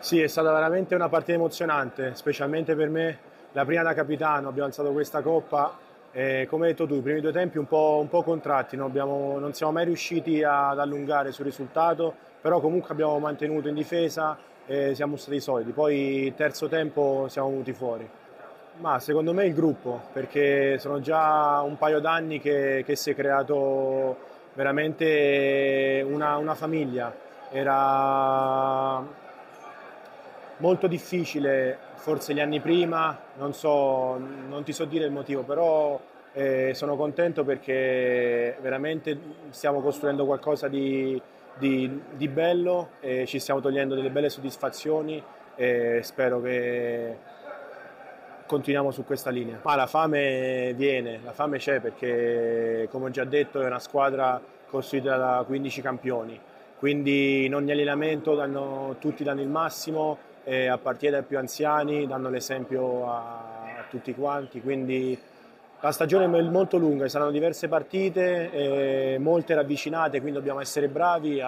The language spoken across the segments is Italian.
Sì, è stata veramente una partita emozionante, specialmente per me, la prima da capitano, abbiamo alzato questa coppa e come hai detto tu, i primi due tempi un po' contratti, non siamo mai riusciti ad allungare sul risultato, però comunque abbiamo mantenuto in difesa e siamo stati solidi, poi il terzo tempo siamo venuti fuori. Ma secondo me il gruppo, perché sono già un paio d'anni che si è creato veramente una famiglia. Era molto difficile, forse gli anni prima, non so, non ti so dire il motivo, però sono contento perché veramente stiamo costruendo qualcosa di bello e ci stiamo togliendo delle belle soddisfazioni e spero che continuiamo su questa linea. Ma la fame viene, la fame c'è perché, come ho già detto, è una squadra costituita da 15 campioni, quindi in ogni allenamento tutti danno il massimo, a partire dai più anziani, danno l'esempio a tutti quanti, quindi la stagione è molto lunga, saranno diverse partite, molte ravvicinate, quindi dobbiamo essere bravi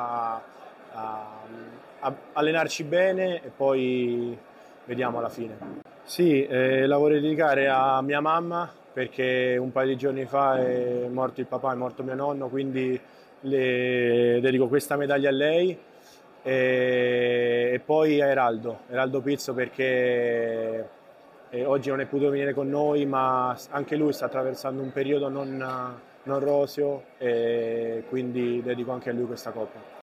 a allenarci bene e poi vediamo alla fine. Sì, la vorrei dedicare a mia mamma perché un paio di giorni fa è morto il papà, è morto mio nonno, quindi le dedico questa medaglia a lei e poi a Eraldo Pizzo perché oggi non è potuto venire con noi, ma anche lui sta attraversando un periodo non roseo e quindi dedico anche a lui questa coppa.